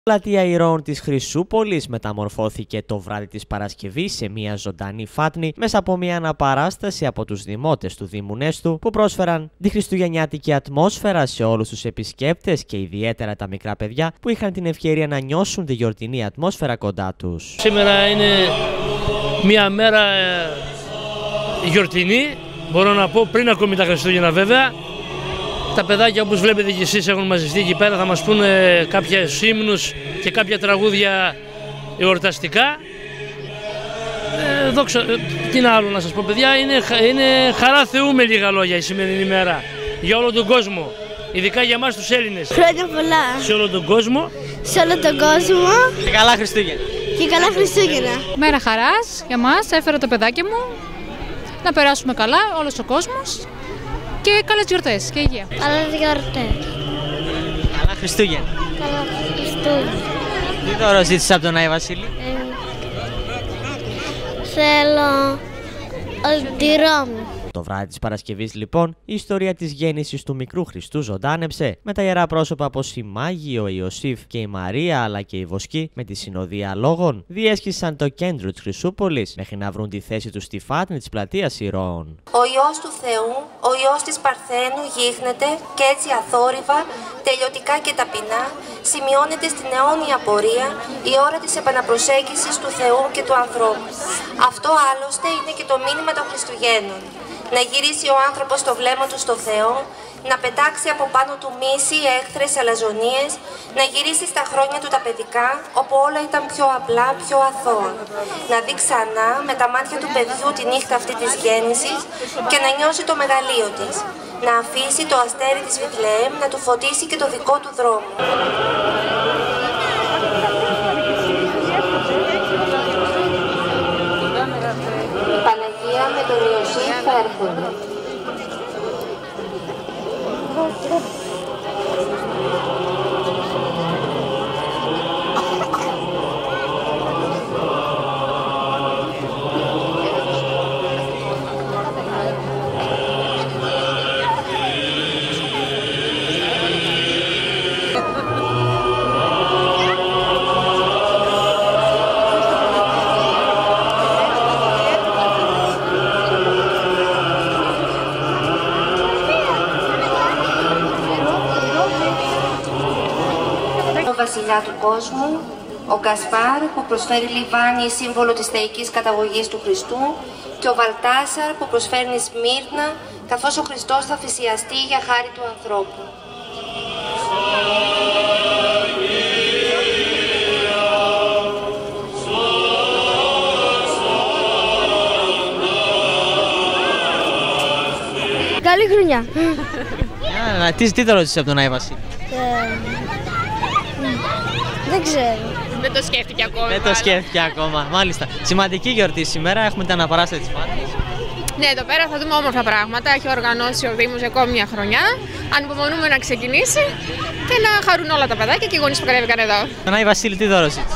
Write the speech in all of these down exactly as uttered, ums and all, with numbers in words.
Η πλατεία ηρώων της Χρυσούπολης μεταμορφώθηκε το βράδυ της Παρασκευής σε μια ζωντανή φάτνη μέσα από μια αναπαράσταση από τους δημότες του Δήμου Νέστου που πρόσφεραν τη χριστουγεννιάτικη ατμόσφαιρα σε όλους τους επισκέπτες και ιδιαίτερα τα μικρά παιδιά που είχαν την ευκαιρία να νιώσουν τη γιορτινή ατμόσφαιρα κοντά τους. Σήμερα είναι μια μέρα γιορτινή, μπορώ να πω, πριν ακόμη τα Χριστούγεννα βέβαια. Τα παιδάκια, όπως βλέπετε και εσείς, έχουν μαζευτεί εκεί πέρα, θα μας πούνε κάποιες ύμνους και κάποια τραγούδια εορταστικά. Ε, δόξα, τι να άλλο να σας πω, παιδιά, είναι, είναι χαρά Θεού με λίγα λόγια η σημερινή μέρα για όλο τον κόσμο, ειδικά για εμάς τους Έλληνες. Χρόνια πολλά. Σε όλο τον κόσμο. Σε όλο τον κόσμο. Και καλά Χριστούγεννα. Και καλά Χριστούγεννα. Μέρα χαράς για μας, έφερα το παιδάκι μου, να περάσουμε καλά όλος ο κόσμος. Και καλές γιορτές και υγεία. Καλές γιορτές. Καλά Χριστούγεννα. Καλά Χριστούγεννα. Τι δώρο ζήτησες από τον Άι Βασίλη? Ε, θέλω τη Ρώμη. Το βράδυ της Παρασκευής, λοιπόν, η ιστορία της γέννησης του μικρού Χριστού ζωντάνεψε με τα ιερά πρόσωπα όπως η Μάγη, ο Ιωσήφ και η Μαρία αλλά και η Βοσκή με τη συνοδεία λόγων διέσχισαν το κέντρο της Χρυσούπολης μέχρι να βρουν τη θέση τους στη φάτνη της πλατείας ηρώων. Ο Υιός του Θεού, ο Υιός της Παρθένου γίχνεται και έτσι αθόρυβα, τελειωτικά και ταπεινά σημειώνεται στην αιώνια πορεία η ώρα της επαναπροσέγγισης του Θεού και του ανθρώπου. Αυτό άλλωστε είναι και το μήνυμα των Χριστουγέννων. Να γυρίσει ο άνθρωπος το βλέμμα του στο Θεό, να πετάξει από πάνω του μίση, έχθρες, αλαζονίες, να γυρίσει στα χρόνια του τα παιδικά, όπου όλα ήταν πιο απλά, πιο αθώα. Να δει ξανά με τα μάτια του παιδιού τη νύχτα αυτή της γέννησης και να νιώσει το μεγαλείο της. Να αφήσει το αστέρι της Βιθλεέμ να του φωτίσει και το δικό του δρόμο. Η Παναγία με τον Ιωσήφ θα έρχονται. Βασιλιά του κόσμου, ο Γκασπάρ που προσφέρει λιβάνι, σύμβολο της θεϊκής καταγωγής του Χριστού, και ο Βαλτάσαρ που προσφέρει Σμύρνα, καθώς ο Χριστός θα θυσιαστεί για χάρη του ανθρώπου. Καλή χρονιά. Α, τι, τι το ρώτησες από τον Άι Βασίλη? Δεν ξέρω. Δεν το σκέφτηκε ακόμα. Δεν το σκέφτηκε ακόμα, μάλιστα. Σημαντική γιορτή σήμερα, έχουμε την αναπαράσταση της φάτνης. Ναι, εδώ πέρα θα δούμε όμορφα πράγματα. Έχει οργανώσει ο Δήμος ακόμη μια χρονιά. Ανυπομονούμε να ξεκινήσει και να χαρούν όλα τα παιδάκια και οι γονείς που κατέβηκαν εδώ. Τον Άι Βασίλη, τι δώρο ζήτησες?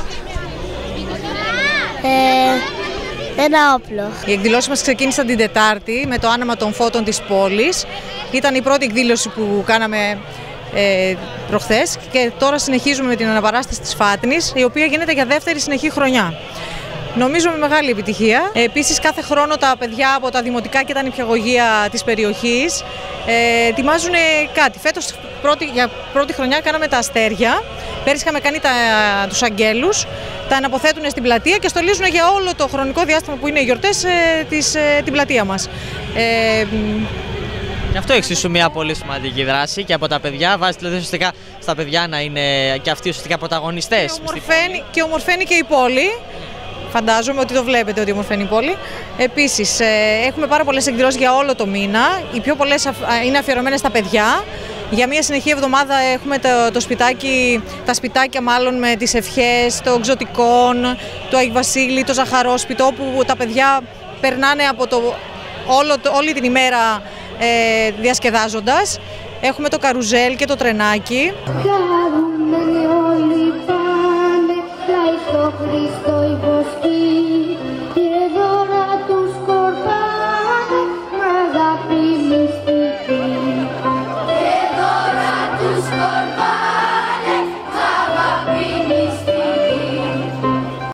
Ε, ένα όπλο. Οι εκδηλώσεις μας ξεκίνησαν την Τετάρτη με το άναμα των φώτων της πόλης. Ήταν η πρώτη εκδήλωση που κάναμε ε, προχθές και τώρα συνεχίζουμε με την αναπαράσταση της φάτνης, η οποία γίνεται για δεύτερη συνεχή χρονιά. Νομίζω με μεγάλη επιτυχία. Επίσης, κάθε χρόνο τα παιδιά από τα δημοτικά και τα νηπιαγωγεία της περιοχής ε, ετοιμάζουν κάτι. Φέτος πρώτη, για πρώτη χρονιά κάναμε τα αστέρια. Πέρυσι είχαμε κάνει τα, τους αγγέλους, τα αναποθέτουν στην πλατεία και στολίζουν για όλο το χρονικό διάστημα που είναι οι γιορτές ε, της, ε, την πλατεία μας. Ε, Και αυτό εξίσου μια πολύ σημαντική δράση και από τα παιδιά, βάζει δηλαδή ουσιαστικά στα παιδιά να είναι και αυτοί ουσιαστικά πρωταγωνιστές. Και ομορφαίνει, και ομορφαίνει και η πόλη. Φαντάζομαι ότι το βλέπετε ότι ομορφαίνει η πόλη. Επίσης, ε, έχουμε πάρα πολλές εκδηλώσεις για όλο το μήνα. Οι πιο πολλές είναι αφιερωμένες στα παιδιά. Για μια συνεχή εβδομάδα έχουμε το, το σπιτάκι, τα σπιτάκια μάλλον με τις ευχές των Ξωτικών, του Άι Βασίλη, το Ζαχαρόσπιτο, όπου τα παιδιά περνάνε από το, όλο, το, όλη την ημέρα ε, διασκεδάζοντας. Έχουμε το καρουζέλ και το τρενάκι.